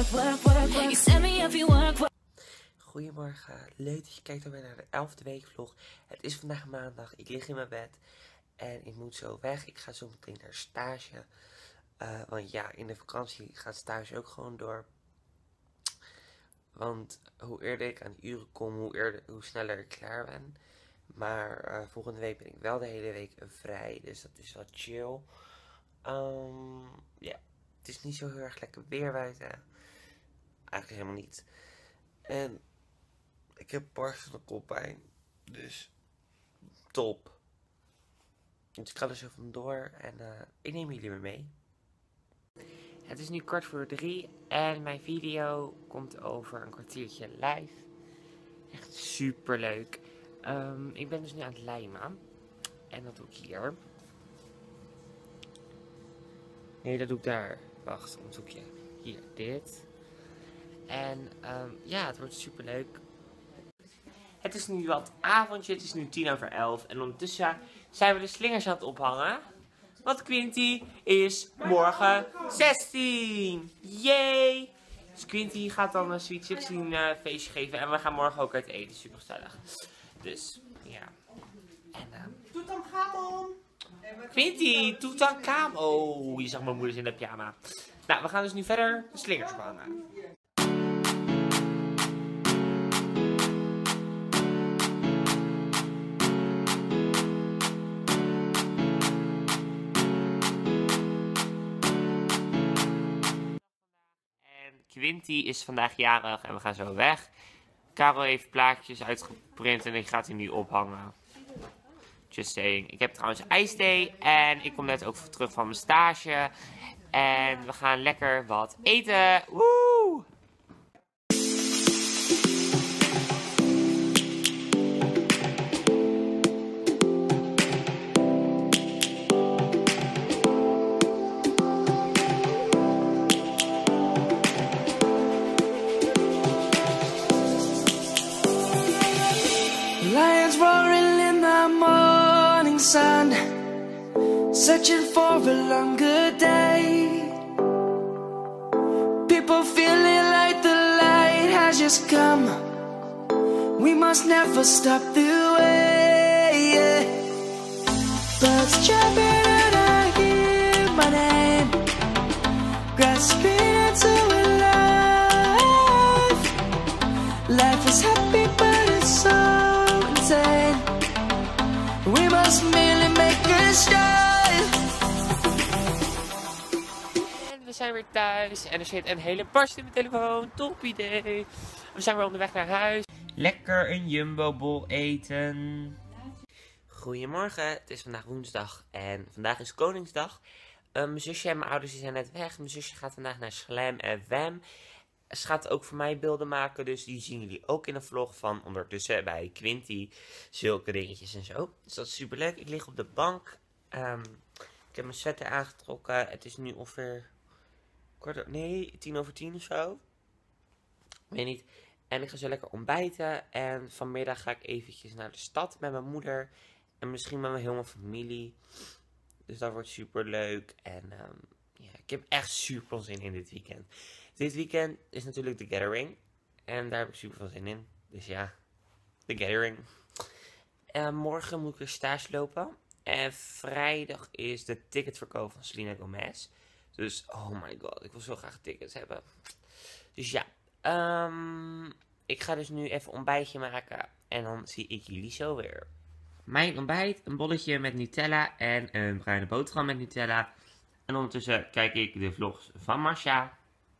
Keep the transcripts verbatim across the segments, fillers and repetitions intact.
work, work, work, work. You set me up, you work, work. Goedemorgen, leuk dat je kijkt alweer naar de elfde weekvlog. Het is vandaag maandag, ik lig in mijn bed en ik moet zo weg. Ik ga zo meteen naar stage, uh, want ja, in de vakantie gaat stage ook gewoon door. Want hoe eerder ik aan de uren kom, hoe, eerder, hoe sneller ik klaar ben. Maar uh, volgende week ben ik wel de hele week vrij, dus dat is wel chill. Um, ja, het is niet zo heel erg lekker weer buiten. Eigenlijk helemaal niet. En ik heb barstende koppijn, dus top. Dus ik ga er zo vandoor en uh, ik neem jullie weer mee. Het is nu kwart voor drie en mijn video komt over een kwartiertje live. Echt super leuk. Um, ik ben dus nu aan het lijmen. En dat doe ik hier. Nee, dat doe ik daar. Wacht, een zoekje. Hier, dit. En um, ja, het wordt super leuk. Het is nu wat avondje, het is nu tien over elf. En ondertussen zijn we de slingers aan het ophangen. Want Quinty is morgen zestien. Yay! Dus Quinty gaat dan een Sweet zestien uh, feestje geven. En we gaan morgen ook uit eten. Super gezellig. Dus, ja. En, uh, Toetankhamon! Quinty, Toetankhamon! Oh, je zag mijn moeder in de pyjama. Nou, we gaan dus nu verder de slingers ophangen. Quinty is vandaag jarig en we gaan zo weg. Karel heeft plaatjes uitgeprint en ik ga die nu ophangen. Just saying. Ik heb trouwens ijsthee en ik kom net ook terug van mijn stage. En we gaan lekker wat eten. Woe! Lions roaring in the morning sun, searching for a longer day. People feeling like the light has just come. We must never stop the way, yeah. Birds chirping and I hear my name, grasping into a life. Life is happy but it's so insane. We must merely make a start. En we zijn weer thuis en er zit een hele barst in mijn telefoon. Top idee. We zijn weer onderweg naar huis. Lekker een Jumbo bol eten. Goedemorgen, het is vandaag woensdag en vandaag is Koningsdag. Uh, mijn zusje en mijn ouders zijn net weg. Mijn zusje gaat vandaag naar Slam en Wham. Ze gaat ook voor mij beelden maken, dus die zien jullie ook in een vlog van ondertussen bij Quinty. Zulke dingetjes en zo. Dus dat is super leuk. Ik lig op de bank. Um, ik heb mijn sweater aangetrokken. Het is nu ongeveer kwart, nee, tien over tien of zo. Ik weet niet. En ik ga zo lekker ontbijten. En vanmiddag ga ik eventjes naar de stad met mijn moeder. En misschien met mijn hele familie. Dus dat wordt super leuk. En um, ja, ik heb echt super veel zin in dit weekend. Dit weekend is natuurlijk The Gathering. En daar heb ik super veel zin in. Dus ja, The Gathering. Uh, morgen moet ik weer stage lopen. En vrijdag is de ticketverkoop van Selena Gomez. Dus, oh my god, ik wil zo graag tickets hebben. Dus ja, um, ik ga dus nu even een ontbijtje maken. En dan zie ik jullie zo weer. Mijn ontbijt, een bolletje met Nutella en een bruine boterham met Nutella. En ondertussen kijk ik de vlogs van Masha.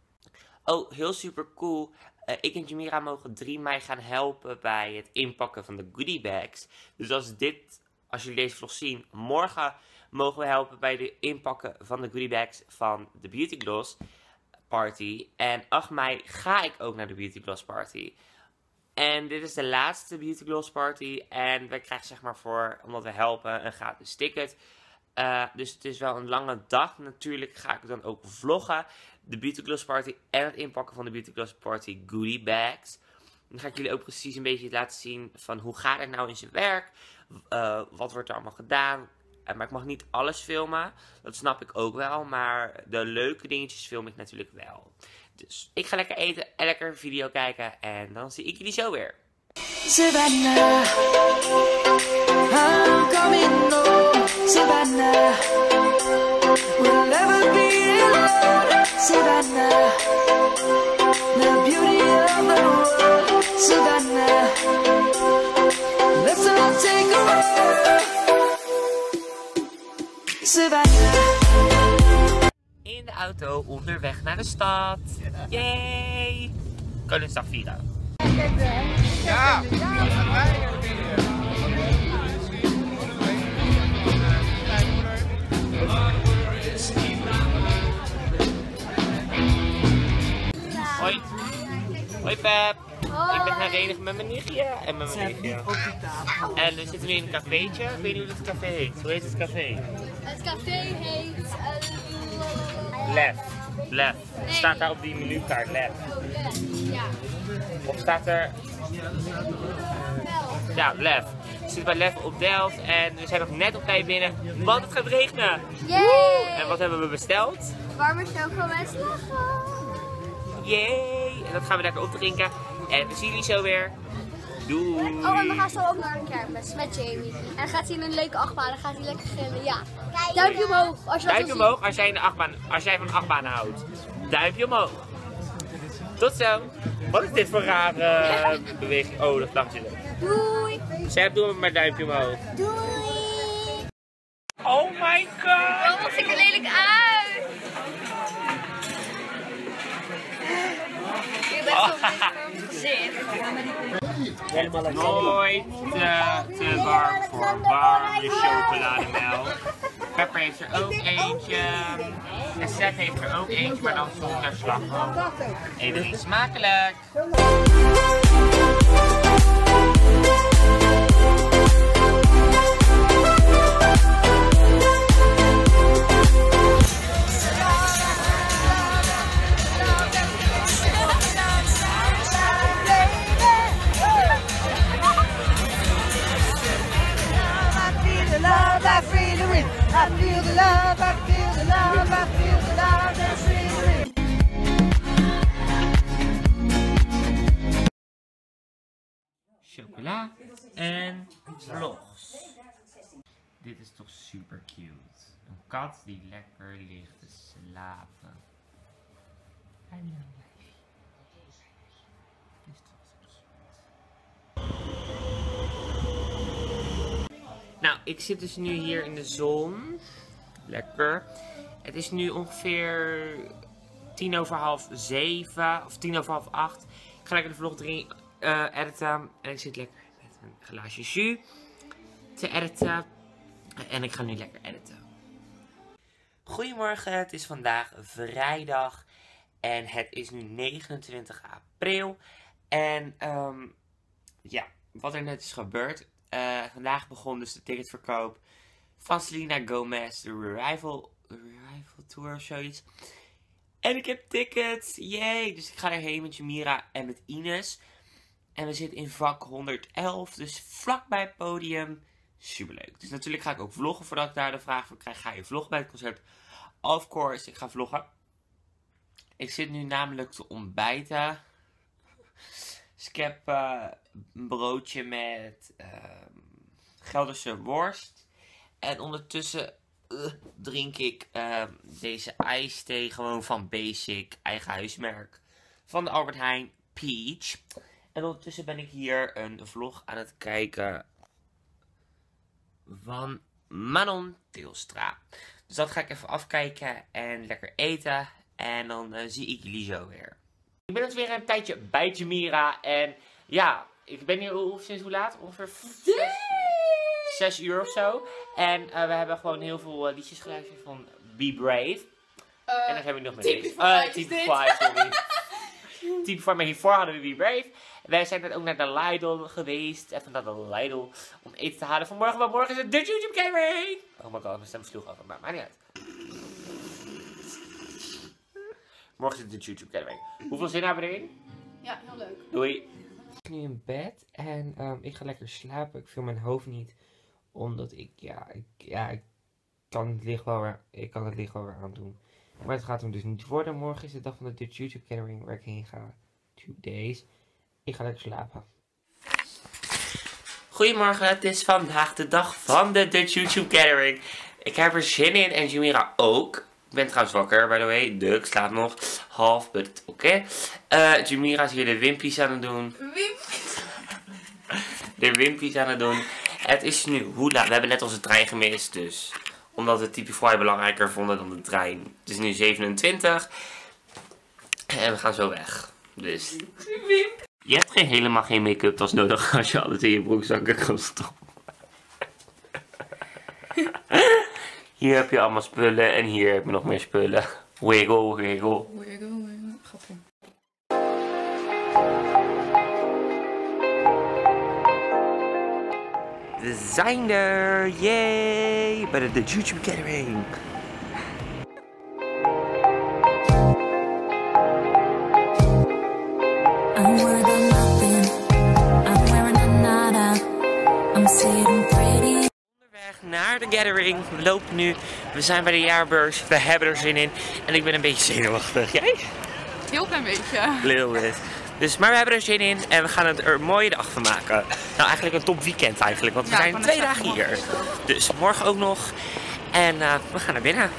Oh, heel super cool. Uh, ik en Jamira mogen drie mei gaan helpen bij het inpakken van de goodie bags. Dus als dit, als jullie deze vlog zien, morgen mogen we helpen bij het inpakken van de goodie bags van de Beauty Gloss Party. En acht mei ga ik ook naar de Beauty Gloss Party. En dit is de laatste Beauty Gloss Party. En wij krijgen zeg maar voor, omdat we helpen, een gratis ticket. Uh, dus het is wel een lange dag. Natuurlijk ga ik dan ook vloggen. De Beauty Gloss Party en het inpakken van de Beauty Gloss Party goodie bags. Dan ga ik jullie ook precies een beetje laten zien van hoe gaat het nou in zijn werk. Uh, wat wordt er allemaal gedaan. Uh, maar ik mag niet alles filmen. Dat snap ik ook wel. Maar de leuke dingetjes film ik natuurlijk wel. Dus ik ga lekker eten en lekker video kijken. En dan zie ik jullie zo weer. Savannah, I'm coming home. Savannah, we'll never be alone. Savannah, the beauty of the world. Savannah, let's all take a walk. Savannah. In de auto onderweg naar de stad. Yay! Koningsdag vieren. Ja, Hoi. Hoi Pep. Ik ben gaan renigen met mijn nichtje en met mijn nichtje. En we zitten nu in een cafeetje. Ik weet niet hoe het café heet. Hoe heet het café? Het café heet... Uh, Lef. Lef. Het staat daar op die menukaart, Lef. ja. Of staat er... Ja, Lef. We zitten bij Lef op Delft en we zijn nog net op tijd binnen, want het gaat regenen. Yay! En wat hebben we besteld? Warme choco met slagroom. Yay! En dat gaan we lekker opdrinken. En we zien jullie zo weer. Doei! Oh, en we gaan zo ook naar een kermis met Jamie. En dan gaat hij in een leuke achtbaan, dan gaat hij lekker gillen. Ja. Duimpje omhoog als je dat Duimpje wil omhoog als jij, in de achtbaan, als jij van achtbanen houdt. Duimpje omhoog. Tot zo. Wat is dit voor rare uh, beweging? Oh, dat dacht je. zien. Doei! Zij doen maar duimpje omhoog. Doei! Oh my god! Oh, wat ziet er lelijk uit! Je bent zo gezicht. Nooit te, te warm voor warme chocolademelk. Pepper heeft er ook eentje. En Seth heeft er ook eentje, maar dan zonder slagroom. Even smakelijk! I feel the wind. I feel the love, I feel the love, I feel the love that's in the wind. Chocola en vlogs. Dit is toch super cute. Een kat die lekker ligt te slapen. Hallo wijfie. Dit is toch zo cute. Nou, ik zit dus nu hier in de zon. Lekker. Het is nu ongeveer tien over half zeven. Of tien over half acht. Ik ga lekker de vlog erin uh, editen. En ik zit lekker met een glaasje jus te editen. En ik ga nu lekker editen. Goedemorgen, het is vandaag vrijdag. En het is nu negenentwintig april. En um, ja, wat er net is gebeurd. Uh, vandaag begon dus de ticketverkoop van Selena Gomez, de Revival, Revival Tour of zoiets. En ik heb tickets, yay! Dus ik ga erheen met Jamira en met Ines. En we zitten in vak honderdelf, dus vlak bij het podium. Superleuk. Dus natuurlijk ga ik ook vloggen voordat ik daar de vraag voor krijg. Ga je vloggen bij het concert? Of course, ik ga vloggen. Ik zit nu namelijk te ontbijten. Dus ik heb uh, een broodje met uh, Gelderse worst. En ondertussen uh, drink ik uh, deze ijsthee gewoon van Basic, eigen huismerk. Van de Albert Heijn, Peach. En ondertussen ben ik hier een vlog aan het kijken van Manon Teelstra. Dus dat ga ik even afkijken en lekker eten. En dan uh, zie ik jullie zo weer. Ik ben dus weer een tijdje bij Jamira. En ja, ik ben hier hoe, sinds hoe laat? Ongeveer zes, zes uur of zo. En uh, we hebben gewoon heel veel uh, liedjes geluisterd van Be Brave. Uh, en dan heb ik nog met deze. Uh, Team five, sorry. Team five, maar hiervoor hadden we Be Brave. Wij zijn net ook naar de Lidl geweest. Even naar de Lidl om eten te halen voor morgen. Want morgen is het de YouTube Gallery. Oh my god, mijn stem sloeg over. Maar maakt niet uit. Morgen is het de YouTube Gallery. Hoeveel zin hebben we erin? Ja, heel leuk. Doei. Ik ben nu in bed en um, ik ga lekker slapen. Ik voel mijn hoofd niet. Omdat ik, ja, ik, ja, ik kan het licht wel weer, ik kan het licht wel weer aandoen. Maar het gaat hem dus niet worden. Morgen is de dag van de Dutch YouTube Gathering waar ik heen ga. Two days. Ik ga lekker slapen. Goedemorgen, het is vandaag de dag van de Dutch YouTube Gathering. Ik heb er zin in en Jumira ook. Ik ben trouwens wakker, by the way. De, ik slaap nog half, but oké. Okay. Uh, Jumira is hier de wimpies aan het doen. Wimpies? De wimpies aan het doen. Het is nu hoe laat? We hebben net onze trein gemist, dus... Omdat we Typify belangrijker vonden dan de trein. Het is nu zevenentwintig. En we gaan zo weg. Dus... Je hebt geen, helemaal geen make-up tas nodig als je alles in je broekzakken kan stoppen. Hier heb je allemaal spullen en hier heb je nog meer spullen. Wiggle, wiggle. Wiggle, wiggle. Grappig. We zijn er! Yay! Bij de, de YouTube Gathering. I'm worried about nothing. I'm wearing a nada. I'm sitting pretty. Onderweg naar de Gathering. We lopen nu. We zijn bij de jaarbeurs. We hebben er zin in. En ik ben een beetje zenuwachtig. Jij? Heel klein beetje. Little bit. Dus, maar we hebben er zin in en we gaan het er een mooie dag van maken. Nou, eigenlijk een top weekend eigenlijk, want we Ja, zijn twee dagen morgen. hier. Dus morgen ook nog. En uh, we gaan naar binnen.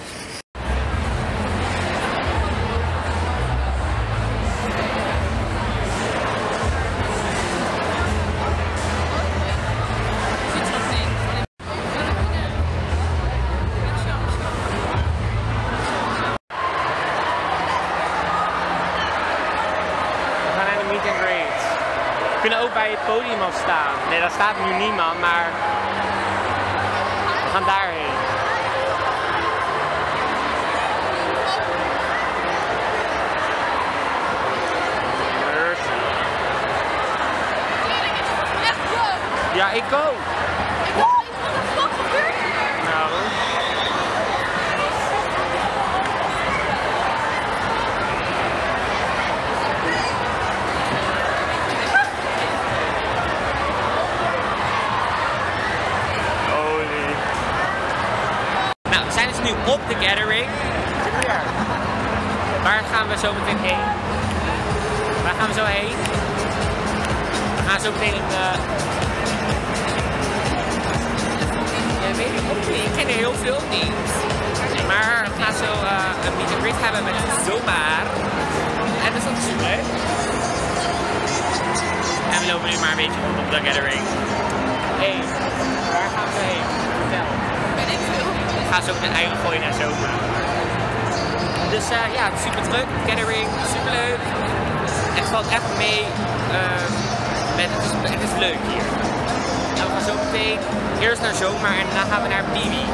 We kunnen ook bij het podium al staan. Nee, daar staat nu niemand, maar we gaan daarheen. Ja, ik ook. Ik dacht, wat de fuck gebeurt hier? Nou. Op de Gathering. Waar gaan we zo meteen heen? Waar gaan we zo heen? We gaan zo meteen in de... Ja, weet ik ook niet. Ik ken er heel veel niet. Maar we gaan zo uh, een meet and greet hebben met Zomaar. En dat is ook super leuk. En we lopen nu maar een beetje rond op de Gathering. Hé, hey, waar gaan we heen? Vertel. Ben ik veel. Ik ga ze ook met eigen gooien naar zomer. Dus uh, ja, het is super druk. Gathering, super leuk. Het valt echt mee. Uh, met, het, is, het is leuk hier. En we gaan zo meteen eerst naar zomer en daarna gaan we naar Bibi.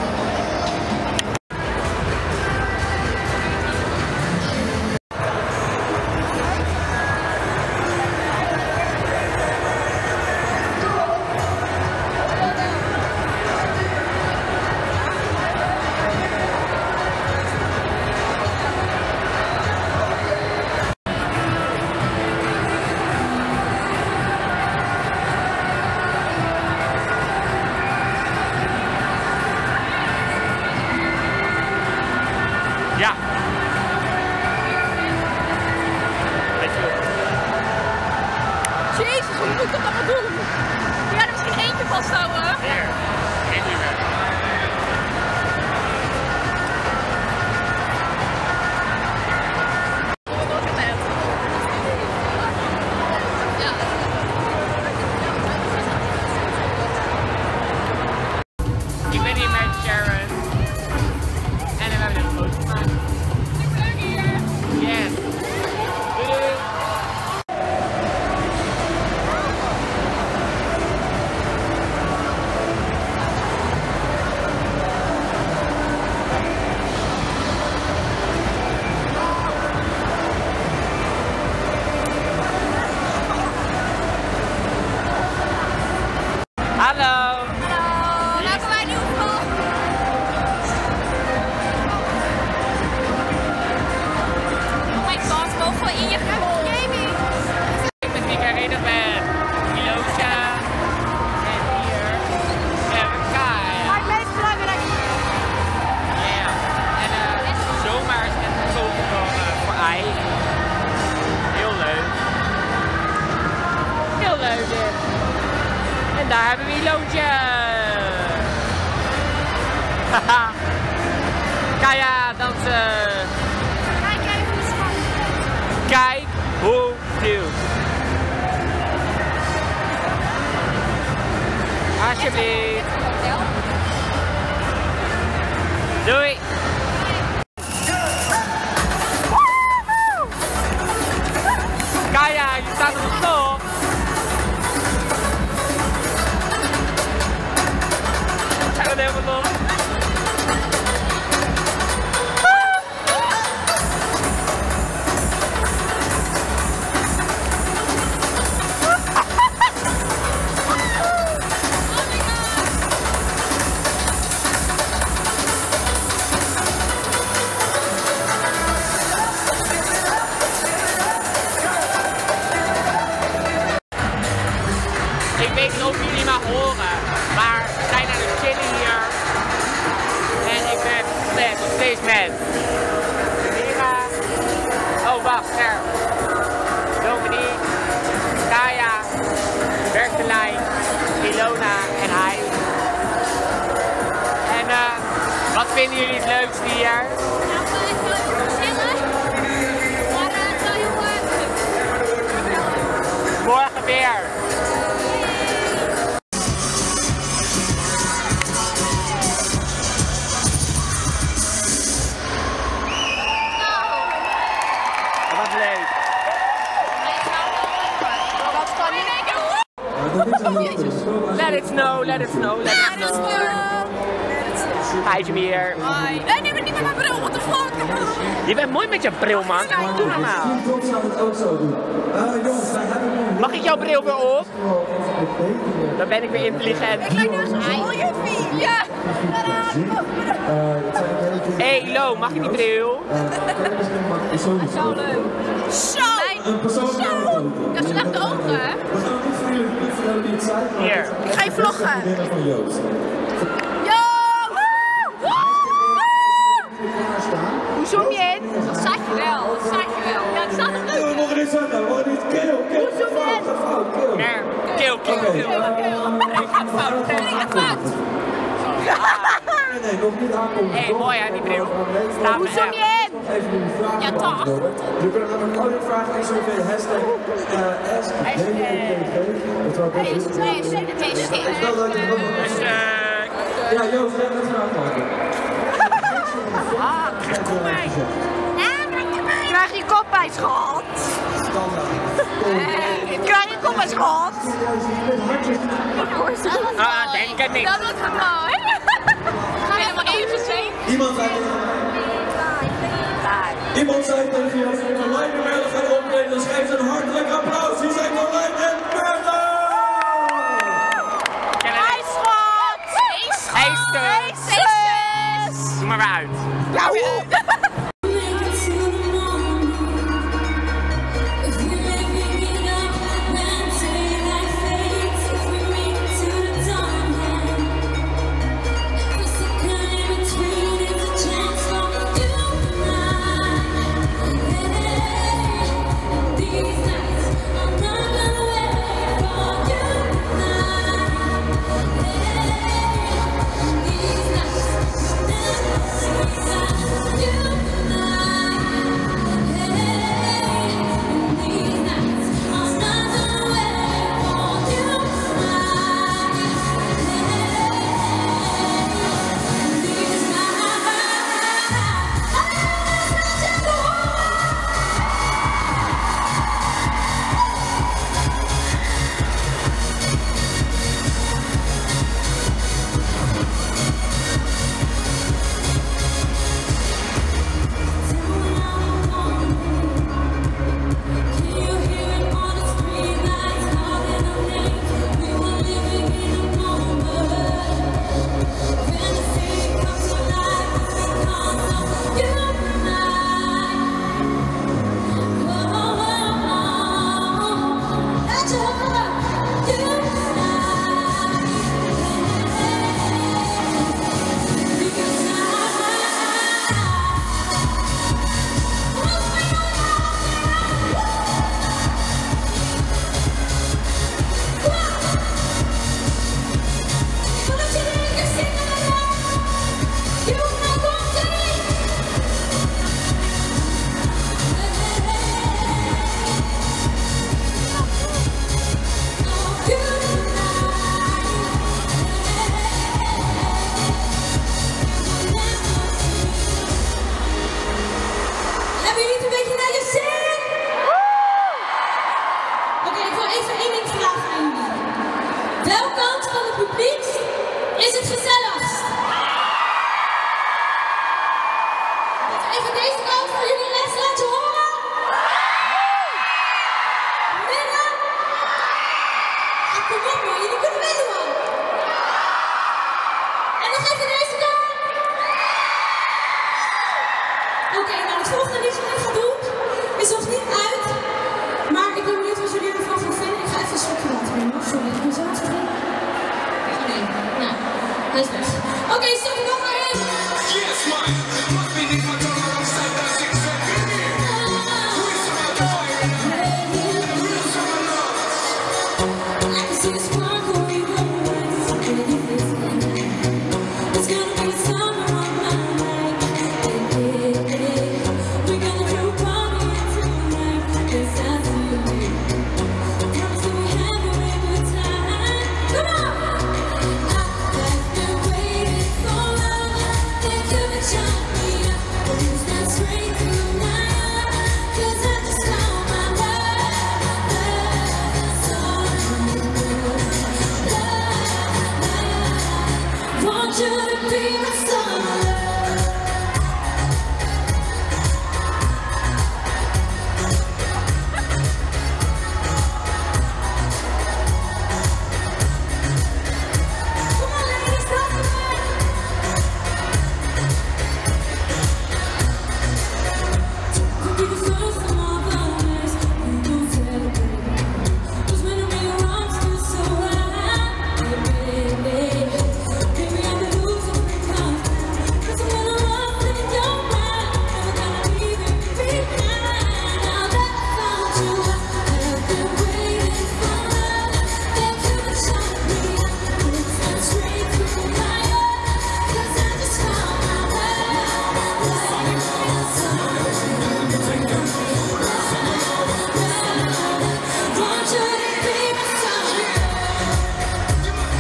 Ja. Jezus, hoe moet ik dat allemaal doen? Ja, er misschien eentje vasthouden. Hier. Eén uur. Ik ben hier met Sharon. En we hebben een foto gemaakt. Yes. Doei doei. Daar hebben we Iloontje. Haha. Kaya dansen. Kijk even hoe schat. Kijk hoe cute. Alsjeblieft. Doei. Kaya, je staat op de top. Zijn we helemaal nog? Ik weet niet of jullie me horen, maar we zijn aan het chillen hier. En ik ben met, nog steeds met Mira. Oh wacht, er. Dominique, Kaya, Berkelijn, Ilona en hij. En uh, wat vinden jullie het leukste hier? Nou, ik wil even chillen. Maar uh, het zal heel erg. Morgen weer. Wat leuk. Let it snow, let it snow, let it snow. Hi Jamir. Hoi. Nee, neem het niet met mijn bril, what the fuck? Je bent mooi met je bril, man. Doe normaal. Mag ik jouw bril weer op? Dan ben ik weer intelligent. Ik lijk nu als een olievier. Ja. Hé, hey, Lo, mag ik die bril? Zo leuk. Zo. Zo. Ik heb slechte ogen, hè? Hier. Ik ga je vloggen. Yo! Hoe zoom je in? Dat zag je wel, dat zag je wel. Ja, ik zag het leuk. Hoe zoom je in? Nee, keel, keel, keel. Ik ga het fout, ik ga het fout. Nee, nog niet aankomen. Hé, hey, mooi hè, die bril. Staat Hoe me zoom echt. je in? Even jullie vragen Ja, toch? beantwoorden. We kunnen namelijk ook vragen in zover hashtag uh, ask D J P G. Dat zou best heel goed zijn. Het is wel leuk om dat nog Dus, eens- eh, Ja, Joost, jij hebt een vraag maken. ah, kom mee. Krijg je kop bij schat? Krijg je kop bij schat? Ah, denk het niet. Dat wordt mooi. Ga je maar even zien? Iemand zei Iemand zei tegen jou, als Carlijn en Merle gaan optreden, dan schrijf ze een hartelijk applaus. Hier zijn Carlijn en Merle! Hey schat! Hey, stuk. Zus! Doe maar weer uit. Ja, is het gezelligst? Even deze kant voor jullie les laten horen. Midden. Ah, kom op man, jullie kunnen winnen man. En nog even deze kant. Oké, okay, nou het volgende liedje wat ik ga doen is nog niet uit. Maar ik ben benieuwd wat jullie ervan gaan vinden. Ik ga even een slokje water nemen. Sorry, ik ben zo aan het vergeten. Nee, nou, hij is weg. Oké, okay, stop er nog maar in. Yes, man. Must be the control alongside that six seven. Who is my boy? I can see the sparkle in your eyes. It's gonna be summer on my mind. We're gonna throw a party tonight. Yes, I feel it. Promise that we have a real good time. Come on! I've been waiting for love. Think you can shut me up. Who's that straight through my heart? 'Cause I just found my love. Love, that's all I need. Love, love. Want you to be my summer love. Come on, ladies, talk to me. Could be the first of all the nights we don't celebrate. 'Cause when I'm in your arms, feel so right, baby. Maybe I'm the loser when it comes down. 'Cause I'm gonna love in your mind. Never gonna leave it behind. Now that I found you, I've been waiting for love. Think you can shut me up. It's not straight through my heart. 'Cause I just found my love. Love, that's all I need. Want you to be my summer love.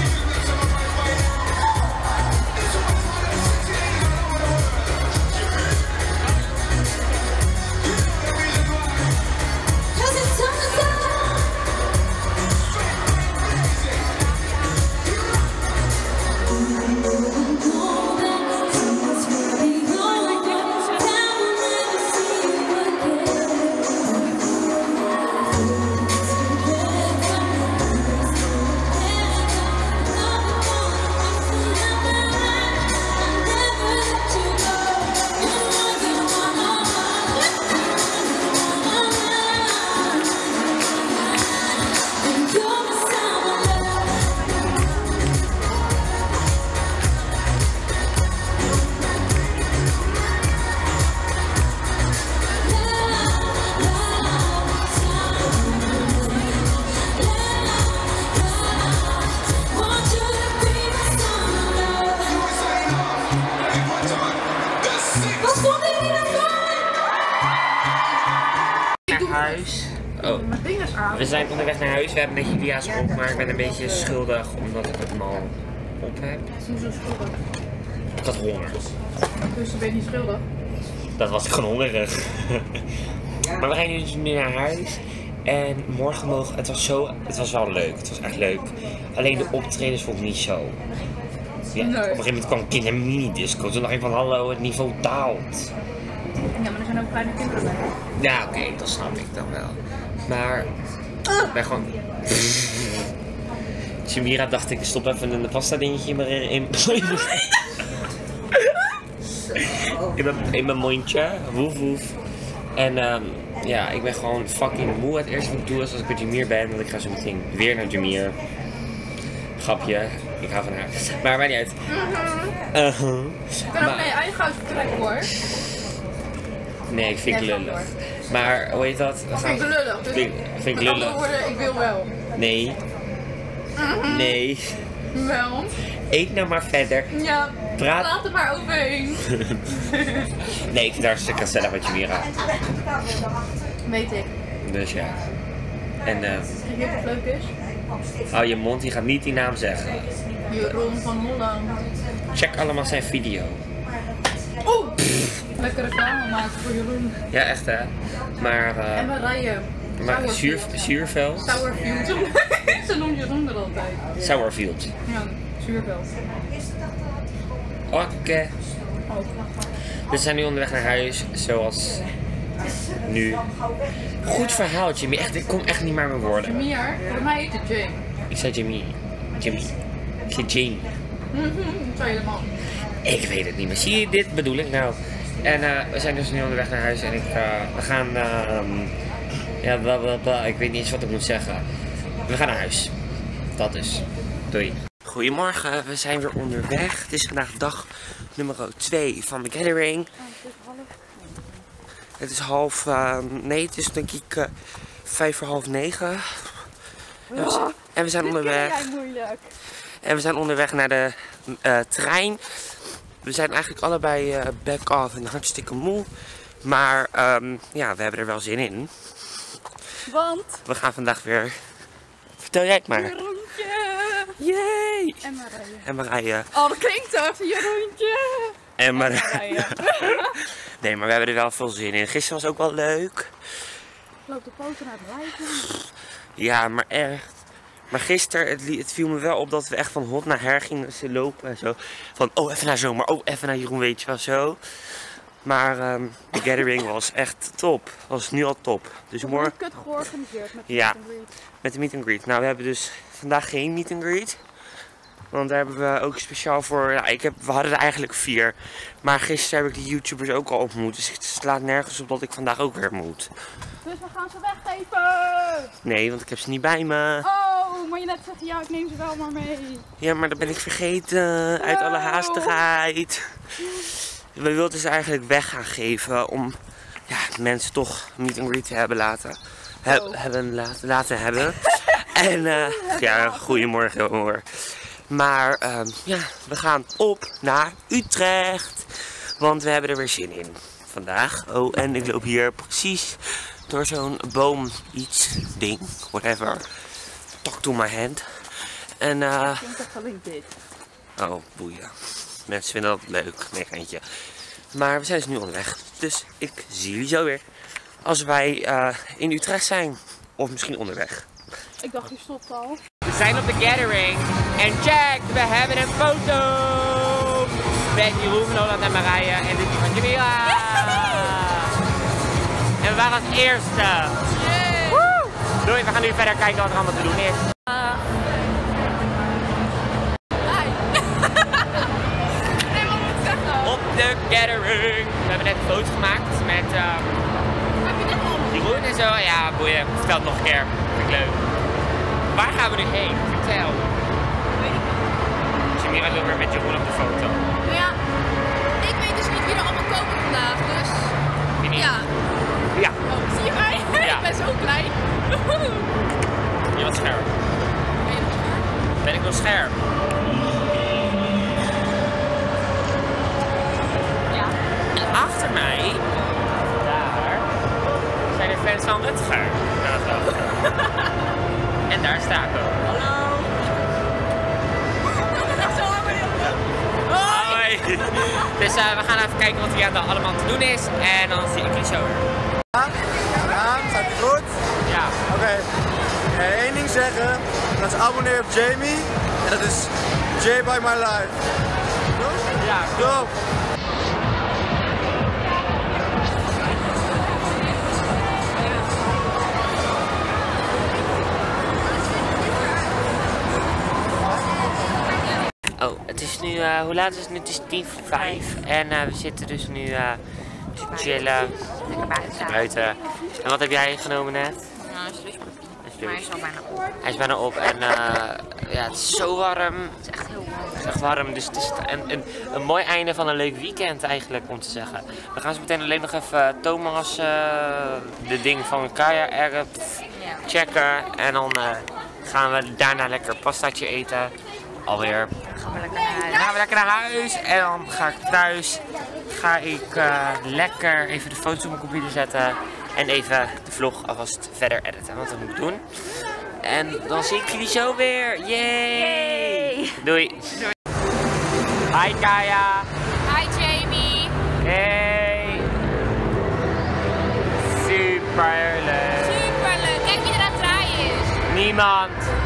Cause it's summertime. Know that things will be going down. Time will never see you again. Wat vonden jullie ervan? Naar huis. Oh. We zijn onderweg naar huis. We hebben net Julia's op, maar ik ben een beetje schuldig omdat ik het mal op heb. Hoezo schuldig? Ik had honger. Dus je bent niet schuldig? Dat was ik gewoon hongerig. Maar we gaan nu dus nu naar huis. En morgen mogen, het was zo, het was wel leuk, het was echt leuk. Alleen de optredens vond ik niet zo. Ja, Nee. Op een gegeven moment kwam een kind in een mini-disco. Toen dacht ik van hallo, het niveau daalt. Ja, maar er zijn ook kleine kinderen bij. Ja, oké, okay, dat snap ik dan wel. Maar ik ben gewoon. Jamira dacht ik stop even een pasta dingetje in mijn in, in, in, mijn, in mijn mondje. Woef woef. En um, ja, ik ben gewoon fucking moe. Het eerste wat ik doe is als ik bij Jamir ben, want ik ga zo meteen weer naar Jamir. Grapje, ik hou van haar. Maar maakt niet uit. Uh -huh. Ik kan ook naar je eigen huis vertrekken hoor. Nee, ik vind het Ja, lullig. Maar hoe heet dat? Of vind ik lullig? Dus Vind, vind ik met andere lullig. woorden, ik wil wel. Nee. Nee. Wel. Eet nou maar verder. Ja, Praat. laat er maar overheen. Nee, ik vind het hartstikke gezellig met Jamira. Weet ik. Dus ja. En eh, Weet je wat leuk is? hou je mond, je gaat niet die naam zeggen. Jeroen van Holland. Check allemaal zijn video. Oeh! Lekker reclame maken voor Jeroen. Ja, echt hè. Maar, uh, En Marije. maar zuur, Zuurveld. Sourfield. Ze noemt Jeroen er altijd. Sourfield. Ja, Zuurveld. Oké. Oh. We zijn nu onderweg naar huis, zoals nu. Goed verhaal, Jimmy. Echt, ik kom echt niet meer met woorden. Jamie, voor mij heet het Jane. Ik zei Jimmy. Jimmy. Ik zei Jamie. Dat zei je man. Ik weet het niet meer. Zie je, dit bedoel ik nou. En uh, we zijn dus nu onderweg naar huis en ik, uh, we gaan, uh, ja, bla bla bla. Ik weet niet eens wat ik moet zeggen. We gaan naar huis. Dat dus. Doei. Goedemorgen, we zijn weer onderweg. Het is vandaag dag nummer twee van de gathering. Het is half, uh, nee, het is denk ik uh, vijf voor half negen. En we zijn, en we zijn onderweg. En we zijn onderweg naar de uh, trein. We zijn eigenlijk allebei uh, back off en hartstikke moe. Maar um, ja, we hebben er wel zin in. Want? We gaan vandaag weer. Vertel jij het maar. Jeroentje! Yay! En Marije. En Marije. Oh, dat klinkt toch? Jeroentje! En Marije. Nee, maar we hebben er wel veel zin in. Gisteren was ook wel leuk. Loopt de foto naar het rijden? Ja, maar echt. Maar gisteren, het, het viel me wel op dat we echt van hot naar her gingen lopen en zo. Van, oh even naar Zomer, oh even naar Jeroen, weet je wel, zo. Maar um, de gathering was echt top. Was nu al top. Dus morgen... kut georganiseerd met de ja, meet and greet. met de meet and greet. Nou, we hebben dus vandaag geen meet and greet. Want daar hebben we ook speciaal voor, ja, ik heb, we hadden er eigenlijk vier. Maar gisteren heb ik die YouTubers ook al ontmoet. Dus het slaat nergens op dat ik vandaag ook weer moet. Dus we gaan ze weggeven! Nee, want ik heb ze niet bij me. Oh, maar je net zegt ja, ik neem ze wel maar mee. Ja, maar dat ben ik vergeten. Uit alle haastigheid. We wilden ze eigenlijk weg gaan geven om ja, mensen toch meet and greet te hebben laten. He Oh. hebben laten, laten hebben. En uh, ja, goedemorgen hoor. Maar uh, ja, we gaan op naar Utrecht. Want we hebben er weer zin in vandaag. Oh, en ik loop hier precies door zo'n boom iets ding, whatever. Talk to my hand. En uh, Ik denk dat alleen dit. oh, boeien. Mensen vinden dat leuk. Nee, geintje. Maar we zijn dus nu onderweg. Dus ik zie jullie zo weer. Als wij uh, in Utrecht zijn. Of misschien onderweg. Ik dacht je stopt al. We zijn op de gathering. En check, we hebben een foto. Met Jeroen van Holland en Marije. En dit is van Jamila. En we waren als eerste. Woe! Doei, we gaan nu verder kijken wat er allemaal te doen is. Op de gathering. We hebben net een foto gemaakt met uh, Jeroen en zo. Ja, boeien. Vertel het nog een keer. Vind ik leuk. Waar gaan we nu heen? Vertel. Jamila wil weer met Jeroen op de foto. Ja, ik weet dus niet wie er allemaal komen vandaag, dus Wie niet? ja. Ja. Oh, zie je mij? Ja. Ik ben zo klein. Je bent scherp. Ben je nog scherp? Ben ik nog scherp? Ja. En achter mij, daar, zijn er fans van Rutger. En daar sta ik ook. Hallo! Hoi! Dus uh, we gaan even kijken wat hier allemaal te doen is. En dan zie ik jullie zo weer. Ja, staat ie goed? Ja. Oké. Okay. Uh, Eén ding zeggen. Dat is abonneren op Jamie. En dat is J by my life. Goed? Ja, Go! Oh, het is nu, uh, hoe laat is het nu? Het is tien voor vijf. En uh, we zitten dus nu uh, te chillen. Lekker buiten. En wat heb jij genomen net? Ja, een slushpuppy. Maar hij is al bijna op. Hij is bijna op en uh, ja, het is zo warm. Het is echt heel warm. Het is echt warm, dus het is een, een, een mooi einde van een leuk weekend eigenlijk, om te zeggen. We gaan zo meteen alleen nog even Thomas, uh, de ding van Kaya Erp checken. En dan uh, gaan we daarna lekker pastaatje eten. Alweer. Dan gaan we lekker naar huis. Dan gaan we lekker naar huis en dan ga ik thuis. Ga ik uh, lekker even de foto's op mijn computer zetten. En even de vlog alvast verder editen, want dat moet ik doen. En dan zie ik jullie zo weer. Yay! Yay. Doei. Doei. Hi Kaya. Hi Jamie. Hey. Super leuk. Super leuk. Kijk wie er aan het draaien is. Niemand.